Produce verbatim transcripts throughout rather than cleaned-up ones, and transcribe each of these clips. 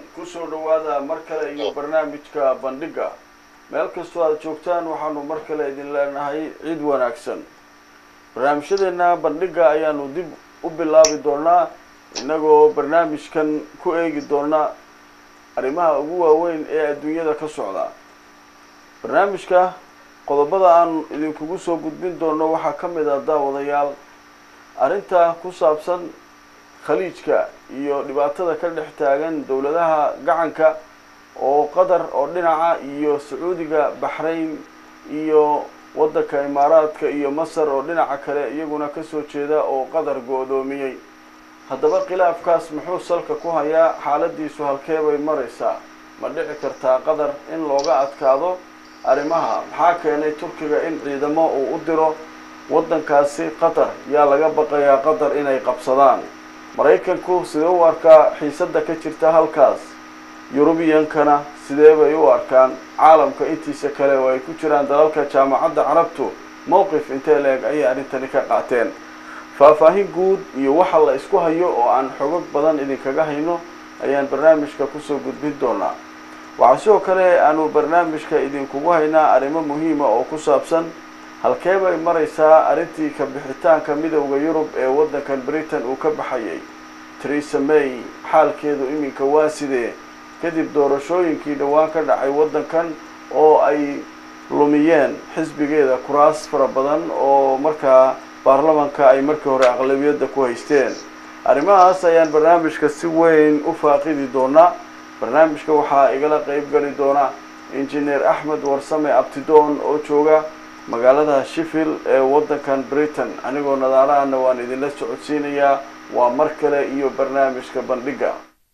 kusoo dhawaada mar kale iyo barnaamijka bandhiga meel kastoo aad joogtaan waxaanu mar kale idin leenahay ciid wanaagsan barnaamijyadeena bandhiga ayaanu dib u bilaabi doonaa inagoo barnaamijkan ku eegi doona arrimaha ugu waaweyn ee adduunyada ka socda barnaamijka qodobada aan idinkugu soo gudbin doono waxaa ka mid ah daawadayaal arrinta ku saabsan khaliijka iyo dhibaatada ka dhex taagan dowladaha gacanka oo qatar oo dhinaca iyo sacuudiga baxrayn iyo waddanka imaaraadka iyo masar oo dhinaca kale iyaguna kasoo jeeda oo qatar go-doomiyey haddaba khilaafkaas muxuu salka ku hayaa xaaladiisu halkee bay maraysaa ma dhici kartaa qatar in looga adkaado arrimaha maxaa keenay turkiga in ciidamo uu u diro waddankaasi qatar yaa laga baqayaa qatar inay qabsadaan maraykanku sidee u arkaa xiisadda ka jirta halkaas yurubiyankana sidee bay u arkaan caalamka intiisa kale oo ay ku jiraan dalalka jaamacadda carabtu mowqif intee leeg ayay arrintani ka qaateen faahfaahin guud iyo waxa la isku hayo oo aan xogog badan idinkaga hayno ayaan barnaamijka kusoo gudbin doonaa waxaa sidoo kale aanu barnaamijka idinkugu haynaa arrimo muhiima oo ku saabsan halkee bay maraysaa arrintii ka bixitaanka midowda yurub ee waddankan britain uu ka baxayay theresa may xaalkeedu iminka waa sidee kadib doorashooyinkii dhowaan ka dhacay waddankan oo ay lumiyeen xisbigeeda kuraas fara badan oo markaa baarlamanka ay markii hore aqlabiyadda ku haysteen arrimahaas ayaan barnaamijka si weyn u faaqidi doonaa barnaamijka waxaa igala qeyb gali doona injineer axmed warsame abtidoon oo jooga magaalada sheffield ee waddankan britain anigoo nadaarahana waan idinla socodsiinayaa waa mar kale iyo barnaamijka bandhiga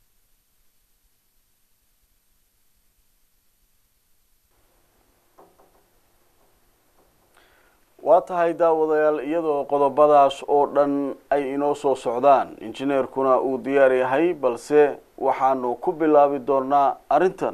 waa tahay daawadayaal iyadoo qodobadaas oo dhan ay inoo soo socdaan injineerkuna uu diyaar yahay balse waxaanu ku bilaabi doonaa arrintan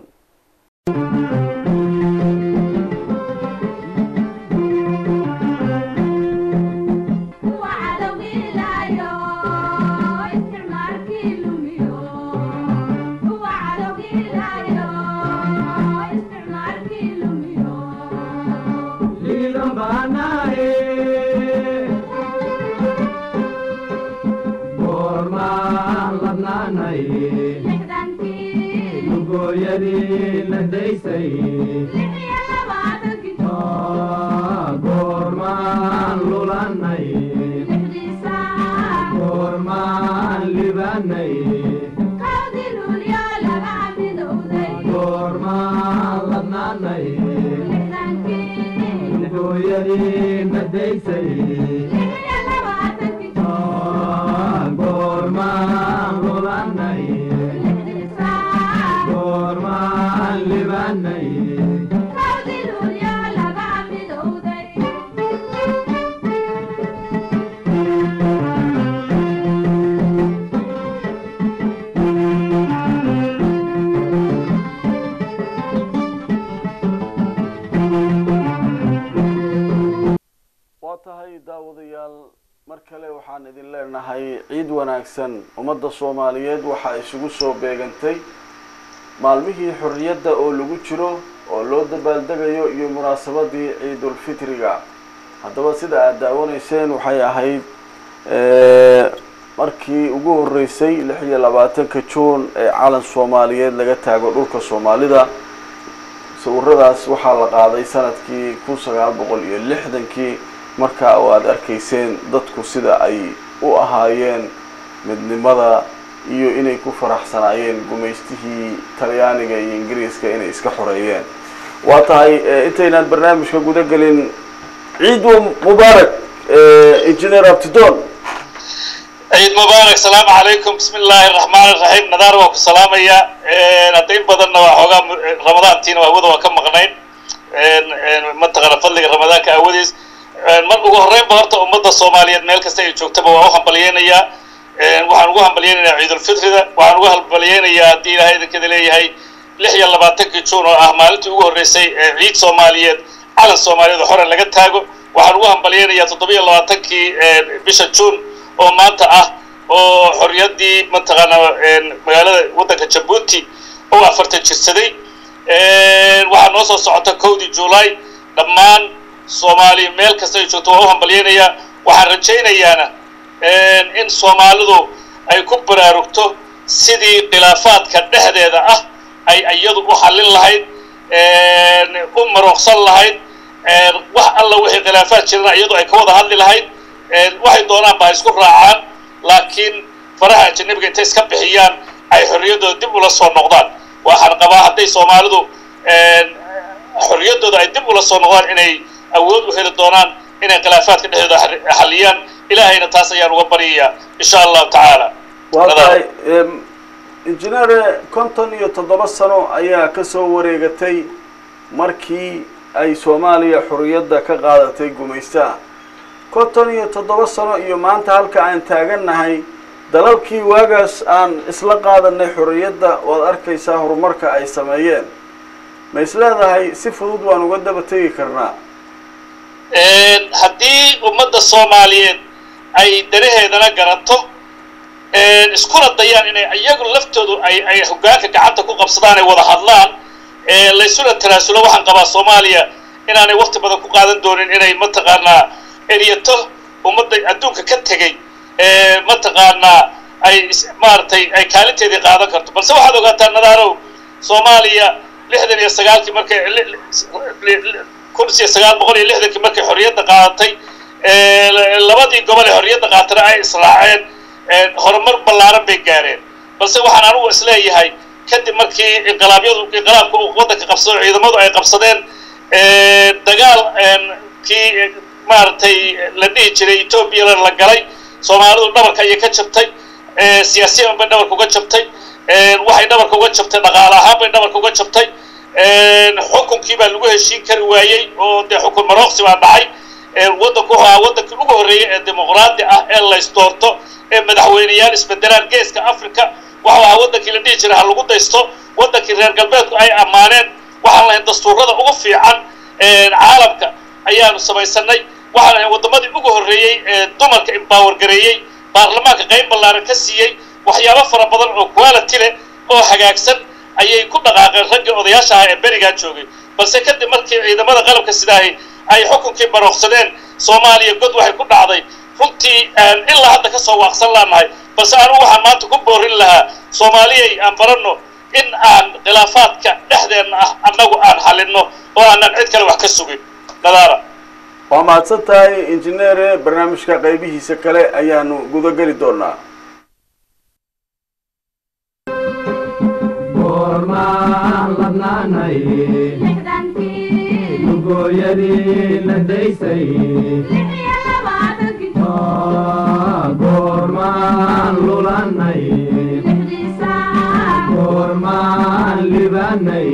gorman lulanay gorman libanay gorman ladnanay hooyadii nadaysay gorman lulanay gorman libanay mar kale waxaan idin leenahay ciid wanaagsan ummadda Soomaaliyeed waxa isugu soo beegantay maalmihii xurriyadda oo lagu jiro oo loo dabaaldegayo iyo munaasabadii ciidul fitriga haddaba sida aad daawanayseen waxay ahayd ee markii ugu horeysay lix iyo labaatanka Juun ee calan Soomaaliyeed laga taago dhulka Soomaalida sawiradaas waxaa la qaaday sanadkii kun sagaal boqol iyo lixdankii marka oo aad arkayseen dadku sida ay u ahaayeen midnimada iyo inay ku faraxsanaayeen gumaystihii Talyaaniga iyo Ingiriiska inay iska xoreeyeen waa tahay intaynaan barnaamijka guda galin ciid mubaarak injineer Abtidoon ciid mubaarak salaamu calaykum bismillaahir rahmaanir rahiim nadaar waa ku salaamaya haday badanna waa xogaa ramadaantiina waa wada waa ka maqnayn ma taqana fadliga ramadaanka awadiis mar ugu horeyn horta ummadda Soomaaliyeed meel kasta ay joogtaba waa u hambalyeynaya waxaan ugu hambalyeynaya ciidul fitrida waxaan ugu hambalyeynaya hadii Ilaahay idinka leeyahay lix iyo labaatanka Juun oo ah maalintii ugu horeysay ciid Soomaaliyeed calan Soomaaliyeed hore laga taago waxaan ugu hambalyeynaya toddoba iyo labaatankii bisha Juun oo maanta ah oo xorriyadii mataqaana magaalada waddanka Djibouti oo afartan jirsaday waxaa noo soo socota kowdii juulaay dhammaan soomaali meel kasta ay joogto waa u hambalyeynaya waxaan rajaynayaana in soomaalidu ay ku baraarugto sidii khilaafaadka dhexdeeda ah ay iyadu u xallin lahayd u marooqsan lahayd wax alla wixii khilaafaad jirana iyadu ay ka wada hadli lahayd waxay doonaan ba isku raacaan laakiin faraha ajnabiga intay iska bixiyaan ay xorriyaddooda dib ula soo noqdaan waxaan qabaa hadday soomaalidu xorriyaddooda ay dib ula soo noqdaan inay awood u heli doonaan inay khilaafaadka dhexdooda xalliyaan ilaahayna taas ayaan uga baryayaa insha allahu tacaala waa tahay injineer konton iyo toddoba sano ayaa ka soo wareegatay markii ay soomaaliya xorriyadda ka qaadatay gumaystaha konton iyo toddoba sano iyo maanta halka aan taagannahay dalalkii waagaas aan isla qaadanay xorriyadda waad arkaysaa horumarka ay sameeyeen ma is leedahay si fudud waan uga daba tegi karnaa haddii ummadda soomaaliyeed ay danaheedana garato iskuna dayaan inay iyagu laftoodu ay ay hoggaanka gacanta ku qabsadaan ay wada hadlaan laysuna tanaasulo waxaan qabaa soomaaliya inaanay waqti badan ku qaadan doonin inay mataqaanaa eriyato ummadda adduunka ka tegey mataqaanaa ay maaragtay ay kaalinteedii qaadan karto balse waxaad ogaataa nadaarow soomaaliya lixdan iyo sagaalkii markay kun iyo sagaal boqol iyo lixdankii markay xorriyadda qaadatay labadii gobol ee xorriyadda qaatana ay israaceen horumar ballaaran bay gaareen balse waxaan anugu isleeyahay kadib markii inqilaabyadu inqilaabka uu waddanka qabsado ciidamadu ay qabsadeen dagaal kii maaragtay la dhihi jiray etoobiyana la galay soomaalidu dhabarka ayay ka jabtay siyaasiyan bay dhabarka uga jabtay waxay dhabarka uga jabtay dhaqaale ahaan bay dhabarka uga jabtay xukunkii baa lagu heshiin kari waayey oo dee xukun marooqsi baa dhacay waddanku ahaa waddankii ugu horreeyey ee dimuqraadi ah ee laysdoorto ee madaxweyneyaal isbedelaan geeska africa waxau ahaa waddankii la dhihi jiray ha lagu daysto waddankii reer galbeedku ay ammaaneen waxaan lahayn dastuurada ugu fiican caalamka ayaanu samaysanay waxaan lahayn waddamadii ugu horreeyey ee dumarka empower gareeyey baarlamaanka qayb ballaaran ka siiyey waxyaabo fara badan oo quality leh oo hagaagsan ayay ku dhaqaaqeen raggii odayaasha ahaa ee berigaa joogay balse kadib markii ciidamada qalabka sidaahi ay xukunkii barooqsadeen soomaaliya god waxay ku dhacday runtii ilaa hadda ka soo waaqsan laanahay balse anugu waxaan maanta ku boorin lahaa soomaaliyay aan baranno in aan khilaafaadka dhexdeenna ah annagu aan xalinno oo aanan cid kale wax ka sugin nadaara waa mahadsan tahay injineere barnaamijka qaybihiisa kale ayaanu gudageli doonaa goormaan ladnaanay lugooyadii la daysay goormaan lulanay goormaan libanay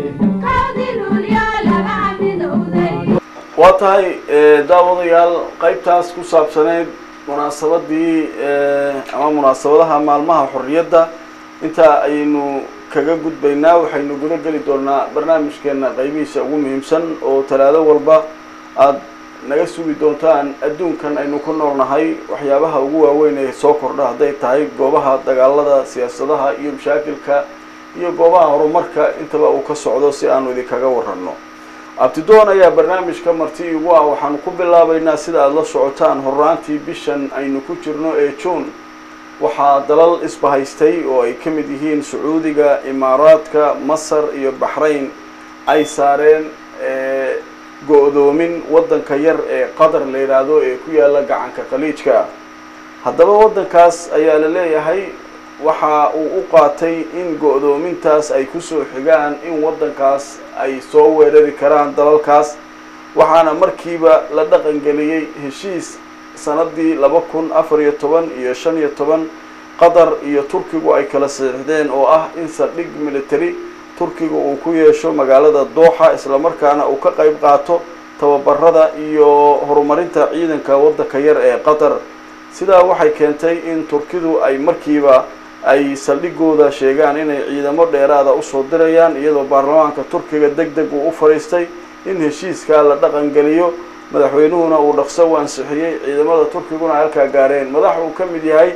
waa tahay daawadayaal qaybtaas ku saabsaneyd munaasabadii ama munaasabadaha maalmaha xorriyadda intaa ayaynu kaga gudbaynaa waxaynu guda geli doonaa barnaamijkeena qaybihiisa ugu muhiimsan oo talaado walba aada naga sugi doontaan adduunkan aynu ku noolnahay waxyaabaha ugu waaweyn ee soo kordha hadday tahay goobaha dagaalada siyaasadaha iyo mashaakilka iyo goobaha horumarka intaba uu ka socdo si aanu idinkaga warranno abtidoon ayaa barnaamijka marti ugu ah waxaanu ku bilaabaynaa sida aada la socotaan horraantii bishan aynu ku jirno ee juun waxaa dalal isbahaystay oo ay ka mid yihiin sacuudiga imaaraadka masar iyo baxrayn ay saareen go-doomin waddanka yar ee qatar la yidhaahdo ee ku yaalla gacanka khaliijka haddaba waddankaas ayaa la leeyahay waxa uu u qaatay in go-doomintaas ay kusoo xigaan in waddankaas ay soo weerari karaan dalalkaas waxaana markiiba la dhaqangeliyey heshiis sanadii laba kun afar iyo toban iyo shan iyo toban qatar iyo turkigu ay kala saxiixdeen oo ah in saldhig military turkiga uu ku yeesho magaalada dooxa islamarkaana uu ka qayb qaato tababarada iyo horumarinta ciidanka waddanka yar ee qatar sidaa waxay keentay in turkidu ay markiiba ay saldhigooda sheegaan inay ciidamo dheeraada usoo dirayaan iyadoo baarlamaanka turkiga deg deg uu u fadhiistay in heshiiskaa la dhaqangeliyo madaxweynuhuna uu dhaqso u ansixiyey ciidamada turkiguna halkaa gaareen madax uu ka mid yahay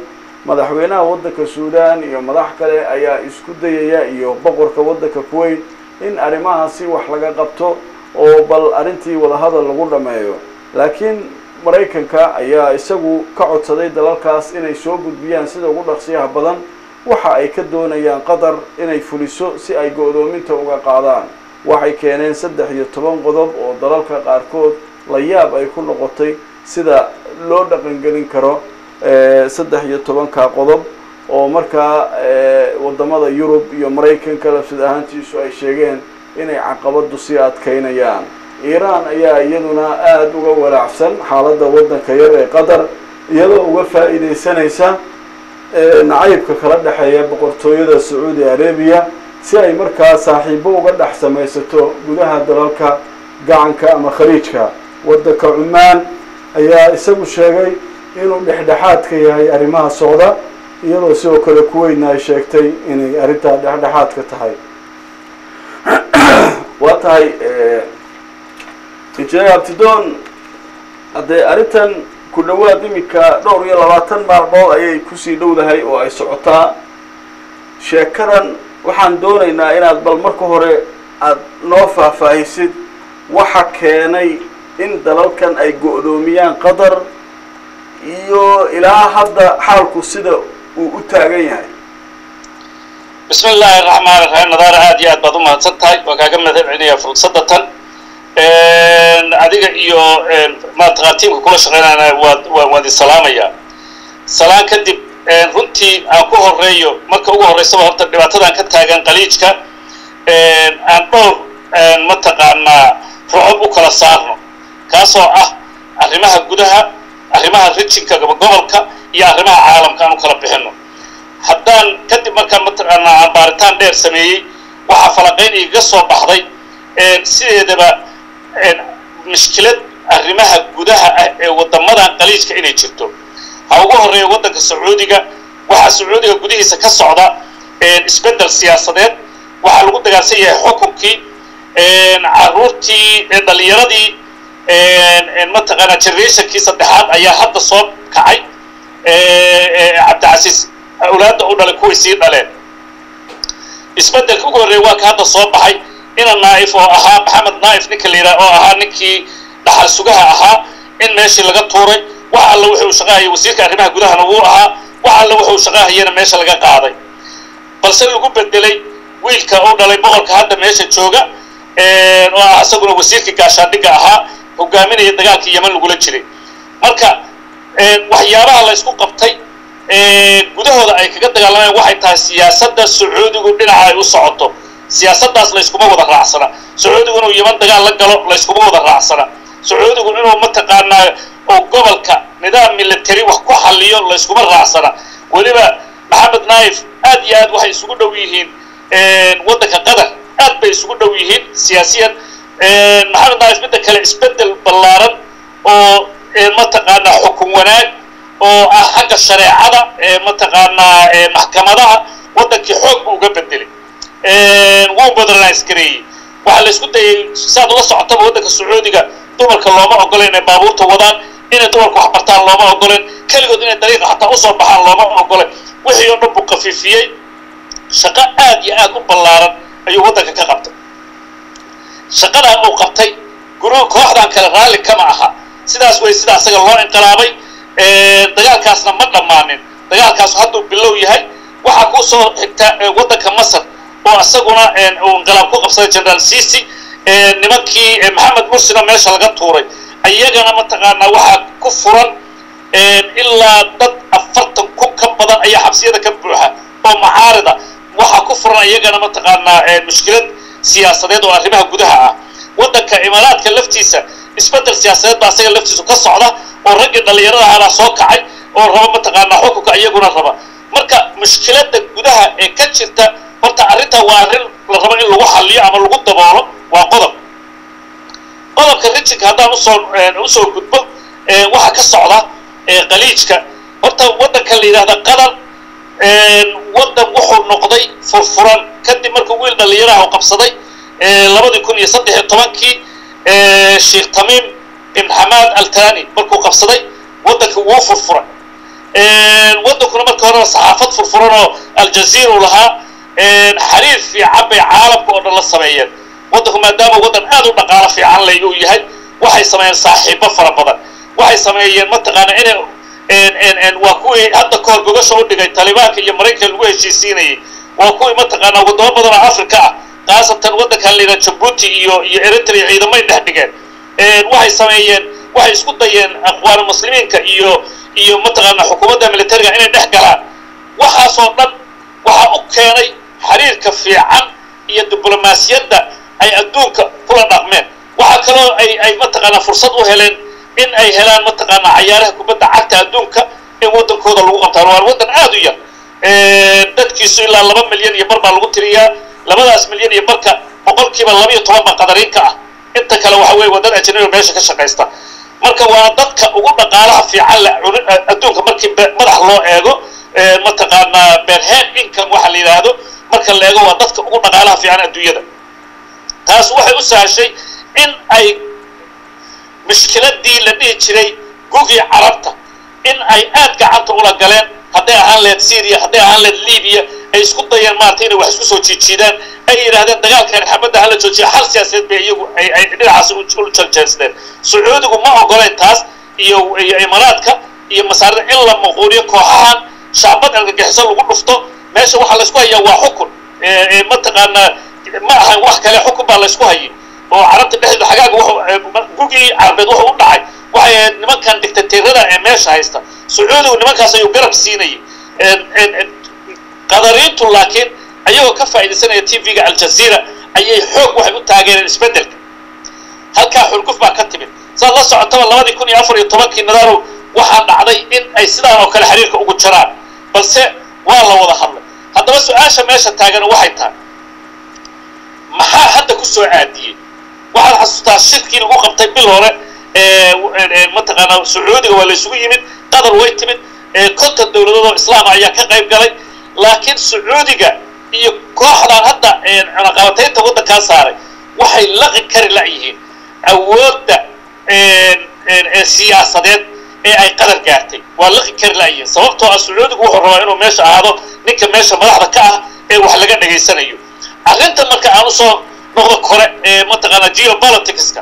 madaxweynaha waddanka suudaan iyo madax kale ayaa isku dayaya iyo boqorka waddanka kuwait in arrimahaasi wax laga qabto oo bal arrintii wadahadal lagu dhameeyo laakiin maraykanka ayaa isagu ka codsaday dalalkaas inay soo gudbiyaan sida ugu dhaqsiyaha badan waxa ay ka doonayaan qatar inay fuliso si ay go'doominta uga qaadaan waxay keeneen saddex iyo toban qodob oo dalalka qaarkood la yaab ay ku noqotay sida loo dhaqangelin karo saddex iyo tobanka qodob oo markaa wadamada yurub iyo maraykanka lafsid ahaantiisu ay sheegeen inay caqabadu sii adkaynayaan iiraan ayaa iyaduna aada uga walaacsan xaaladda waddanka yar ee qatar iyadoo uga faa'iidaysanaysa nacaybka kala dhexeeya boqortooyada sacuudi arabiya si ay markaa saaxiibo uga dhex samaysato gudaha dalalka gacanka ama khaliijka waddanka cumaan ayaa isagu sheegay inuu dhexdhexaad ka yahay arrimaha socda iyadoo sidoo kale kuweytna ay sheegtay inay arrintaa dhexdhexaad ka tahay waa tahay injineer abtidoon haddee arrintan ku dhawaad iminka dhowr iyo labaatan maalmood ayay kusii dhowdahay oo ay socotaa sheekadan waxaan doonaynaa inaad bal marka hore aada noo faahfaahisid waxa keenay in dalalkan ay go'doomiyaan qatar iyo ilaa hadda xaalku sida uu u taagan yahay بسم الله الرحمن الرحيم نظار عادي عاد بعضهم هتصدق وكأجمع مثلا فرصة تن adiga iyo ma taqaatiinka kula shaqeynayna waa waa salaamaya salaan kadib runtii aan ku horeeyo marka ugu horeysa horta dhibaatadan ka taagan qaliijka aan dhowr ma taqaanaa ruuxub u kala saarno kaasoo ah arrimaha gudaha arrimaha rijinka gobolka iyo arrimaha caalamka aan u kala bixino haddaan kadib markaan ma taqaanaa baaritaan dheer sameeyey waxaa falaqeyn iga soo baxday sideedaba مشكلة arrimaha gudaha ah ee wadamadan qaliijka inay jirto ha ugu horeeyo wadanka Sacuudiga waxa Sacuudiga gudihiisa ka socda ee isbedel siyaasadeed waxa lagu dagaalsan yahay xukunkii ee caruurtii ee dhalinyaradii ee ma taqaana generationkii saddexaad ayaa hadda soo kacay ee Cabdicasiis awlaadda u dhalay kuwii sii dhaleen isbedelka ugu horeeyo waa ka hadda soo baxay إن النائف أو أها محمد نائف نكليرا أو أها نكي دحل سجها أها إن ماشي لقى طوري وعلى وحي وشغاه وزير كأرمها جودها نووها وعلى وحي وشغاه هي ماشي لقى قاضي بس اللي جوب بدلي ويل كأود على بقول كهذا ماشي تشوجا وأحسبنا وزير كعشان دقة أها وقامين يدقال كي يمن لقول تشري مركا وحيارها الله يسكو قبتي جودها هذا أي كقد قال لنا واحد تاع سياسة السعودي قلنا على وصعته siyaasaddaas la iskuma wada raacsana Sacuudigu inuu Yemen dagaal la galo la iskuma wada raacsana Sacuudigu inuu ma taqaanaa oo gobolka nidaam military wax ku xalliyo la iskuma raacsana waliba Maxamed Naif aad iyo aad waxay isugu dhow yihiin ee wadanka Qatar aad bay isugu dhow yihiin siyaasiyan ee Maxamed Naif mid kale isbedel ballaaran oo ee ma taqaanaa xukun wanaag oo ah xagga shareecada ee ma taqaanaa ee maxkamadaha wadankii xoog buu uga bedelay wuu badanays kareeyay waxa la isku dayay saad uga socotaba wadanka Sacuudiga dumarka looma ogoleen inay baabuurta wadaan inay dumarku wax bartaan looma ogoleen kaligood inay dariiqa xataa u soo baxaan looma ogoleen wixii oo dhan buu qafiifiyay shaqo aad iyo aad u ballaaran ayuu wadanka ka qabtay shaqada uu qabtay guru kooxdan kale raali kama aha sidaas way sidaas asaga loo inqilaabay ee dagaalkaasna ma dhamaanin dagaalkaas hadduu bilow yahay waxa ku soo xigta wadanka Masar oo asaguna uu inqilaab ku qabsaday General Sisi ee nimankii Maxamed Mursi meesha laga tuuray ayagana ma taqaanaa waxa ku furan ee ilaa dad afartan ku ka badan ayaa xabsiyada ka buuxa oo mucaarada waxa ku furan ayagana ma taqaanaa ee mushkilad siyaasadeed oo arrimaha gudaha ah wadanka Imaaraadka laftiisa isbedel siyaasadeed baa asaga laftiisu ka socda oo ragga dhalinyarada ah soo kacay oo raba ma taqaanaa xukunka ayaguna raba marka mushkilada gudaha ee ka jirta horta arrinta waa arrin la rabo in lagu xalliyo ama lagu daboolo waa qodob qodobka rijinka haddaan usoo usoo gudbo waxa ka socda qaliijka horta wadanka la yidhaahda qatar wadan wuxuu noqday furfuran kadib markuu wiil dhalinyaraha u qabsaday labadii kun iyo saddex iyo tobankii sheekh Tamiim ibn Hamad al Thani markuu qabsaday wadanka wuu furfuran waddankuna marka hore saxaafad furfuran oo aljaziira u lahaa xiriir fiican bay caalamka oo dhan la sameeyeen waddanku maadaama waddan aad u dhaqaalo fiican leh uu yahay waxay sameeyeen saaxiibo fara badan waxay sameeyeen mataqaana inay waa kuwii hadda kahor gogasha u dhigay talibaanka iyo maraykanka lagu heshiisiinayay waa kuwii mataqaana wadamo badan oo afrika ah khaasatan waddankan la yidhaha jabuuti iyo iyo eritrea ciidamay dhex dhigeen waxay sameeyeen waxay isku dayeen aqwaanu muslimiinka iyo iyo mataqaana xukuumadda militariga inay dhex galaan waxaasoo dhan waxaa u keenay xiriirka fiican iyo diblomaasiyadda ay adduunka kula dhaqmeen waxaa kaloo ay ay mataqaana fursad u heleen in ay helaan mataqaana cayaaraha kubadda cagta adduunka in waddankooda lagu qabtaan waa waddan aad u yar dadkiisu ilaa laba milyan iyo bar baa lagu tiriyaa labadaas milyan iyo barka boqolkiiba laba iyo toban baa qadariinka ah inta kale waxa weeye waa dad ajnabi meesha ka shaqaysta marka waa dadka ugu dhaqaalaha fiican leh adduunka markii madax loo eego mataqaana per head income waxa la yidhaahdo marka la eego waa dadka ugu dhaqaalaha fiican adduunyada taas waxay u sahashay in ay mushkiladii la dhihi jiray gugii carabta in ay aad gacanta ula galeen hadday ahaan leed syria hadday ahaan leed libiya ay isku dayeen maarata inay wax isku soo jiijiidaan ay yidhaahdeen dagaalkan xabadda hala joojiya xal siyaasadeed bay iyagu ay ay dhinacaas u janjeersteen sacuudigu ma ogoleen taas iyo iyo imaaraadka iyo masaarida in la maquuliyo kooxahan shacbad argagixiso lagu dhufto meesha waxaa laysku hayaa waa xukun mataqaanaa ma ahan wax kale xukun baa laysku hayay oo carabta dhexdeeda xagaaga wuxuu gugii carabeed wuxuu u dhacay waxay ahayd nimankan dictateerada ee meesha haysta sacuudigu nimankaas ayuu garab siinayay qadariintu laakiin ayagoo ka faa'iidaysanaya t v-ga aljaziira ayay xoog waxay u taageereen isbeddelka halkaa xulguf baa ka timid saad la socotaba labadii kun iyo afar iyo tobankii nadaarow waxaa dhacday in ay sidaan oo kale xiriirka ugu jaraan balse waa la wada hadlay haddaba su-aasha meesha taagan waxay tahay maxaa hadda ku soo aadiyey waxaad xasuustaa shirkii lagu qabtay bil hore mataqaana sacuudiga waa la isugu yimid qatar way timid konton dowladood oo islaama ayaa ka qayb galay laakiin sacuudiga iyo kooxdan hadda cunaqabataynta waddankaa saaray waxay laqi kari la'yihiin awoodda siyaasadeed ee ay qadar gaartay waa laqi kari la'yihiin sababtoo ah sacuudigu wuxuu rabaa inuu meesha ahaado ninka meesha madaxda ka ah ee wax laga dhegaysanayo arrinta marka aan usoo noqdo kore ee mataqaana geopoliticska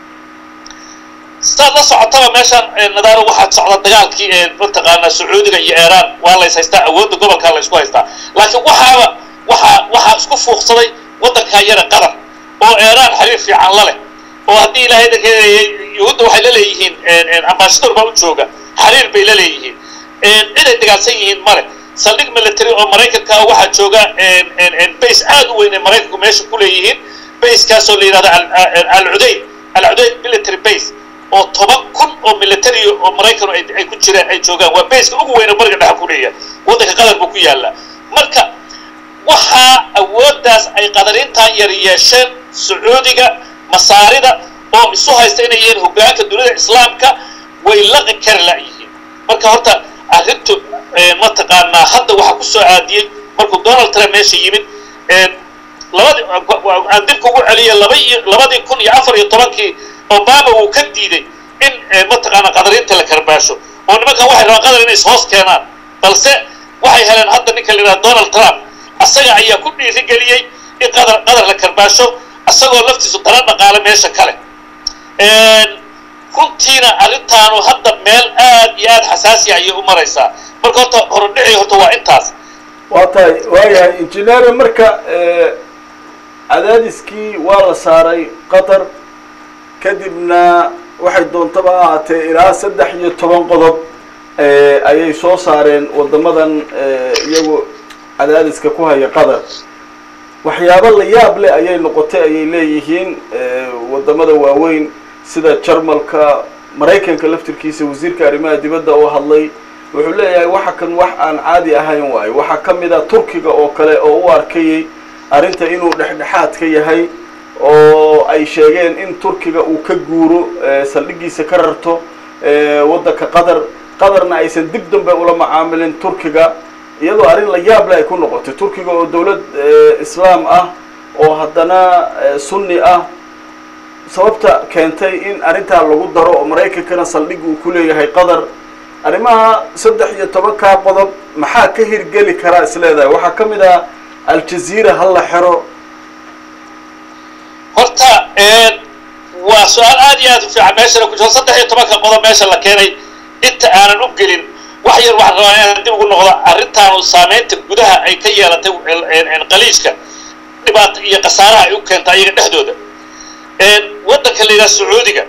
sidaad la socotaba meeshaan nadaaro waxaa socda dagaalkii ee mataqaana sacuudiga iyo iiraan waa lays haystaa awoodda gobolkaa la ysku haystaa laakiin waxaaba waxaa waxaa isku fuuqsaday waddankaa yara qatar oo iiraan xiriir fiican la leh oo haddii ilaahay yuhuudda waxay la leeyihiin ambassador baa u jooga xiriir bay la leeyihiin ciday dagaalsan yihiin male saldhig military oo maraykanka waxaa jooga base aad u weyn ee maraykanku meesha ku leeyihiin basekaasoo la yidhahdo alcudayd alcudayd military base oo toban kun oo military oo maraykan ay ku jiraan ay joogaan waa baseka ugu weyn oo bariga dhexe ku leeyahay waddanka qatar buu ku yaallaa marka waxaa awooddaas ay qadariintan yar yeesheen sacuudiga masaarida oo isu haysta inay yihiin hoggaanka dunida islaamka way laqi kari la'yihiin marka horta arrintu mataqaanaa hadda waxaa ku soo aadiyey markuu donald trump meesha yimid labadii aan dibka ugu celiyay laba iyo labadii kun iyo afar iyo tobankii obama wuu ka diiday in mataqaana qadariinta la karbaasho oo nimankan waxay rabaan qadar inay ishoos keenaan balse waxay heleen hadda ninka la yidhaha donald trump asaga ayaa ku dhiirigeliyey in qadar qadar la karbaasho asagoo laftiisu dara dhaqaale meesha kale runtiina arrintaanu hadda meel aad iyo aad xasaasi ayay u maraysaa marka horta horodhici horta waa intaas waa tahay waayahay injineer marka cadaadiskii waa la saaray qatar kadibna waxay doontaba ahaatee ilaa saddex iyo toban qodob ayay soo saareen waddamadan iyagu cadaadiska ku haya qatar waxyaabo la yaab leh ayay noqotay ayay leeyihiin waddamada waaweyn sida jarmalka maraykanka laftirkiisa wasiirka arrimaha dibadda oo hadlay wuxuu leeyahay waxa kan wax aan caadi ahayn waayo waxaa ka mid a turkiga oo kale oo u arkayay arrinta inuu dhexdhexaad ka yahay oo ay sheegeen in turkiga uu ka guuro saldhigiisa ka rarto waddanka qatar qatarna aysan dib dambe ula macaamilin turkiga iyadoo arrin la yaab leh ay ku noqotay turkiga oo dawlad islaam ah oo haddana sunni ah sababta keentay in arrintaa lagu daro oo maraykankana saldhig uu ku leeyahay qatar arrimaha saddex iyo tobankaa qodob maxaa ka hirgeli karaa isleedahay waxaa ka mid ah aljaziira hal la xiro horta waa su-aal aad iyo aad u fiican meeshana ku jiro saddex iyo tobanka qodob meesha la keenay inta aanan u gelin wax yar waxaan rabaa inaan dib ugu noqdo arrintaanu saameynta gudaha ay ka yeelatay qaliijka dhibaato iyo khasaaraha ay u keenta ayaga dhexdooda waddanka la yidhaha sacuudiga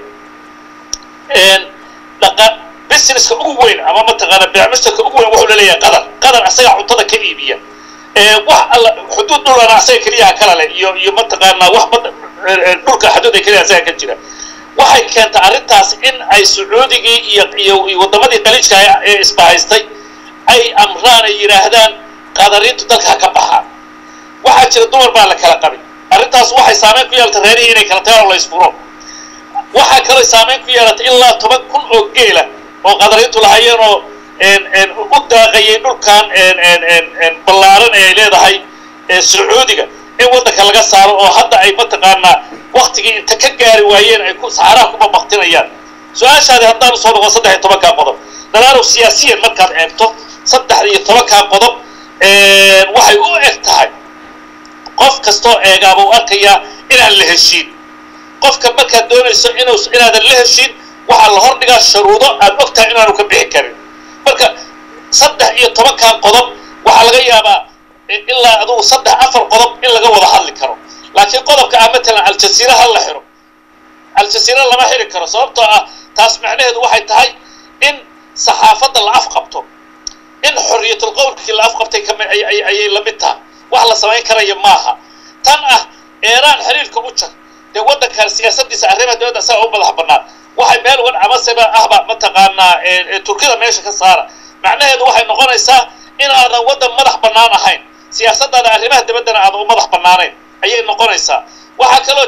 dhaqa businesska ugu weyn ama mataqaana beecmushtarka ugu weyn wuxuu leeyahay qadar qadar asagaa cuntada ka iibiya wax alla xuduud dhulana asaga keliyaha kala leh iyo iyo mataqaanaa wax bada dhulka xuduud ay keliya asaga ka jira waxay keentay arrintaas in ay sacuudigii iyo iyo waddamadii qaliijka ee isbahaystay ay amraan ay yidhaahdaan qadariintu dalka ha ka baxaan waxaa jira dumar baa la kala qabin arrintaas waxay saameyn ku yeelatay reerihii inay kala tagaan oo la isfuro waxaa kaloo saameyn ku yeelatay ilaa toban kun oo geela oo qadariintu lahayeen oo u daaqayay dhulkan ballaaran ee ay leedahay sacuudiga in waddanka laga saaro oo hadda ay mataqaanaa waktigii inta ka gaari waayeen ay ku saxaraha ku babaqtinayaan su-aashaadi haddaan usoo noqo saddex iyo tobankaa qodob dalaalow siyaasiyan markaad eegto saddex iyo tobankaa qodob waxay u eg tahay qof kastoo eegaaba u arkayaa inaan la heshiin qofka markaad doonayso inuu inaadan la heshiin waxaa la hordhigaa sharuudo aad og tahay inaanu ka bixi karin marka saddex iyo tobankaa qodob waxaa laga yaabaa ilaa adugu saddex afar qodob in laga wada hadli karo laakiin qodobka ah matalan aljaziira ha la xiro aljaziira lama xiri karo sababtoo ah taas macnaheedu waxay tahay in saxaafadda la afqabto in xorriyatul qowlkii la afqabtay ayay la mid tahay wax la samayn karaya maaha tan ah eeraan xiriirka u jar dee waddankan siyaasaddiisa arrimaha dowladda asaga u madax bannaan waxay meel ugan amaseba ahba mataqaanaa turkida meesha ka saara macnaheedu waxay noqonaysaa inaadan waddan madax bannaan ahayn siyaasaddaada arrimaha dibaddana aadan u madax bannaanayn ayay noqonaysaa waxaa kaloo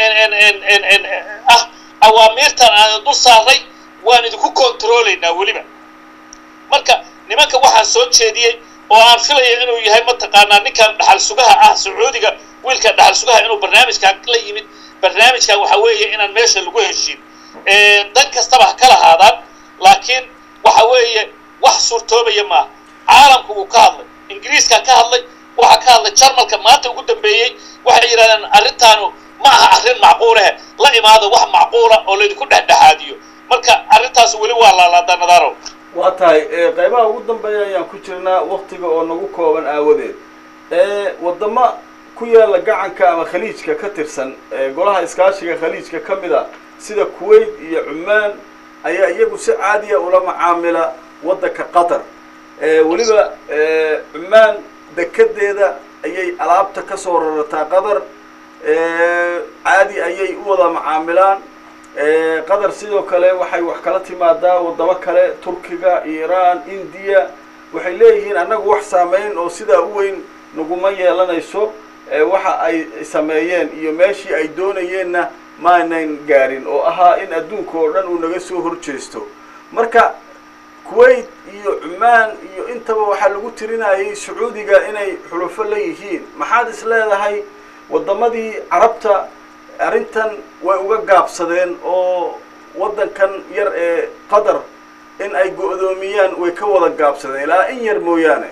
ah awaamiirtan aan dul saaray waan idinku kontroolaynaa weliba marka nimanka waxaan soo jeediyey oo aan filaya inuu yahay mataqaanaa ninkan dhaxal sugaha ah sacuudiga wiilka dhaxal sugaha inuu barnaamijkan la yimid barnaamijkan waxaa weeye inaan meesha lagu heshiin dan kastaba ha kala haadaan laakiin waxa weeye wax suurtoobaya maaha caalamku wuu ka hadlay ingiriiskaa ka hadlay waxaa ka hadlay jarmalka maanta ugu dambeeyey waxay yidhahdeen arrintaanu ma aha arrin macquulahe la imaado wax macquula oo laydinku dhexdhexaadiyo marka arrintaas weli waa laalaadaa nadaaro waa tahay qaybaha ugu dambeeya ayaan ku jirnaa waktiga oo nagu kooban aawadeed waddamo ku yaala gacanka ama khaliijka ka tirsan golaha iskaashiga khaliijka ka mid a sida kuwait iyo cumaan ayaa iyagu si caadiya ula macaamila waddanka qatar weliba cumaan dekedeeda ayay alaabta ka soo rarataa qatar caadi ayay u wada macaamilaan qatar sidoo kale waxay wax kala timaadaa waddamo kale turkiga iiraan indiya waxay leeyihiin annagu wax saameyn oo sidaa u weyn naguma yeelanayso waxa ay sameeyeen iyo meeshii ay doonayeenna maaynan gaarin oo ahaa in adduunka oo dhan uu naga soo horjeesto marka kuwait iyo cumaan iyo intaba waxaa lagu tirinayay sacuudiga inay xulufo leeyihiin maxaad is leedahay waddamadii carabta arrintan way uga gaabsadeen oo waddankan yar ee qatar in ay go-doomiyaan way ka wada gaabsadeen ilaa in yar mooyaane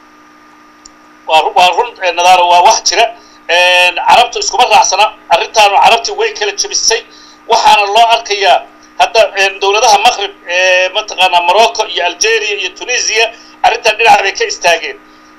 waa waa run nadaaro waa wax jira carabtu iskuma raacsana arrintaanu carabtii way kala jebisay waxaana loo arkayaa hadda dowladaha maqrib mataqaanaa morocco iyo algeria iyo tunisia arrintan dhinaca bay ka istaageen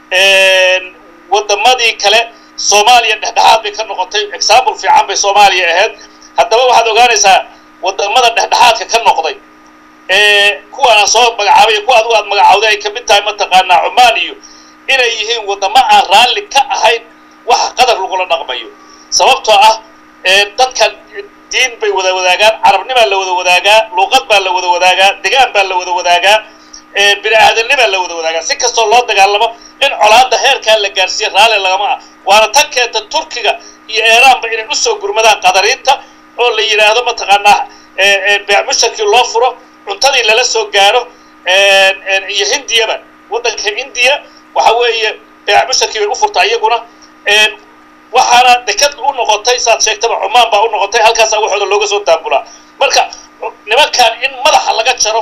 waddamadii kale soomaaliya dhexdhexaad bay ka noqotay example fiican bay soomaaliya ahayd haddaba waxaad ogaanaysaa waddamada dhexdhexaadka ka noqday kuwaan aan soo magacaabay kuwa adigu aad magacawday ay kamid tahay mataqaanaa cumaan iyo inay yihiin waddamo aan raalli ka ahayn waxa qadar lagula dhaqmayo sababtoo ah dadkan diin bay wada wadaagaan carabnimaa la wada wadaagaa luuqad baa la wada wadaagaa degaan baa la wada wadaagaa bini aadamnimaa la wada wadaagaa si kastoo loo dagaalamo in colaadda heerkaa la gaarsiiya raalli lagama ah waana tan keenta turkiga iyo eeraanba inay usoo gurmadaan qadariinta oo la yidhaahdo mataqaanaa beecmusharkii loo furo cuntadii lala soo gaaro iyo hindiyaba waddanka indiya waxa weeye beecmusharkii bay u furtaa iyaguna waxaana dekad u noqotay saad sheegtaba cumaan baa u noqotay halkaasaa waxooda looga soo daabulaa marka nimankan in madaxa laga jaro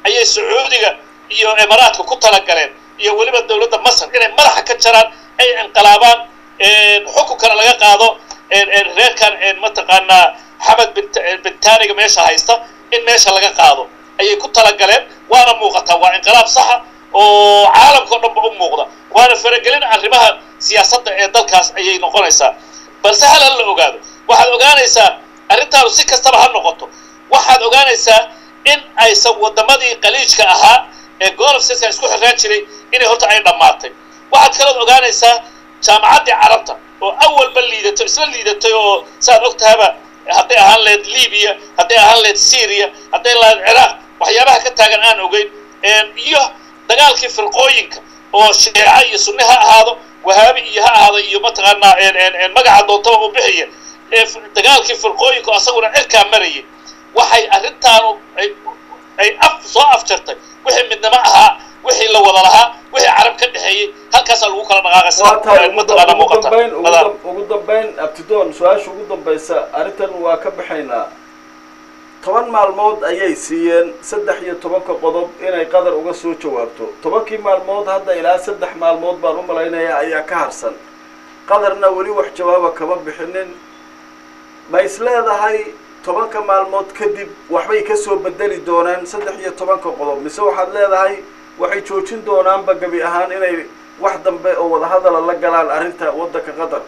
ayay sacuudiga iyo imaaraadka ku talagaleen iyo weliba dowladda masar inay madaxa ka jaraan ay inqilaabaan xukunkana laga qaado reerkan mataqaanaa xamed bintaaniga meesha haysta in meesha laga qaado ayay ku talagaleen waana muuqataa waa inqilaab saxa oo caalamka oo dhanba u muuqda waana faragelin arrimaha siyaasadda ee dalkaas ayay noqonaysaa balse hal hal la ogaado waxaad ogaanaysaa arrintaadu si kastaba ha noqoto waxaad ogaanaysaa in aysan waddamadii qaliijka ahaa ee golf siska isku xirraan jiray inay horta ay dhammaatay waxaad kalood ogaanaysaa jaamacaddii carabta oo awalba liidato isla liidatay oo saad og tahaba hadday ahaan lahayd libiya hadday ahaan lahayd syria hadday lahayd ciraaq waxyaabaha ka taagan aan ogeyn iyo dagaalkii firqooyinka oo shiica iyo sunni ha ahaado wahaabi iyo ha ahaado iyo mataqaanaa magaca doontaba u bixiya dagaalkii firqooyinka oo asaguna cirkaa marayay waxay arrintaanu ay ay af soo afjartay wixii midnimo ahaa wixii la wada lahaa wixii carab ka dhexeeyey halkaasaa lagu kala dhaqaaqay mataqaana muuqata ugu dambayn abtidoon su-aasha ugu dambaysa arrintan waa ka baxaynaa toban maalmood ayay siiyeen saddex iyo tobanka qodob inay qadar uga soo jawaabto tobankii maalmood hadda ilaa saddex maalmood baan u malaynayaa ayaa ka harsan qadarna weli wax jawaaba kama bixinin ma is leedahay tobanka maalmood kadib waxbay ka soo bedeli doonaan saddex iyo tobanka qodob mise waxaad leedahay waxay joojin doonaanba gabi ahaan inay wax dambe oo wadahadala la galaan arrinta waddanka qatar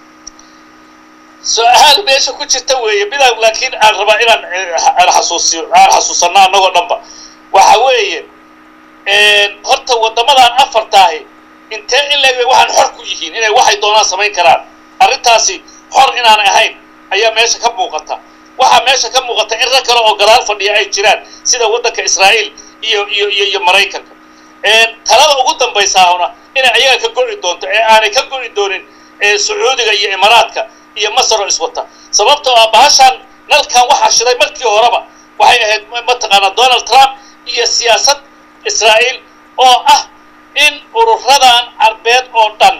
su-aal meesha ku jirta weeye midaan laakiin aan rabaa inaan aan xasuusiyo aan xasuusanno annagoo dhanba waxa weeye horta waddamadan afartaahi intee in leeg waxaan xor ku yihiin inay waxay doonaan samayn karaan arrintaasi xor inaan ahayn ayaa meesha ka muuqata waxaa meesha ka muuqata in rag kale oo gadaal fadhiya ay jiraan sida waddanka israa'iil iyo iyo iyo iyo maraykanka talada ugu dambaysaahuna inay ayaga ka go'i doonto ee aanay ka go'i doonin sacuudiga iyo imaaraadka iyo masar oo iswata sababtoo ah bahashan nalkan waxaa shiday markii horeba waxay ahayd mataqaanaa donald trump iyo siyaasad israa'iil oo ah in ururadan carbeed oo dhan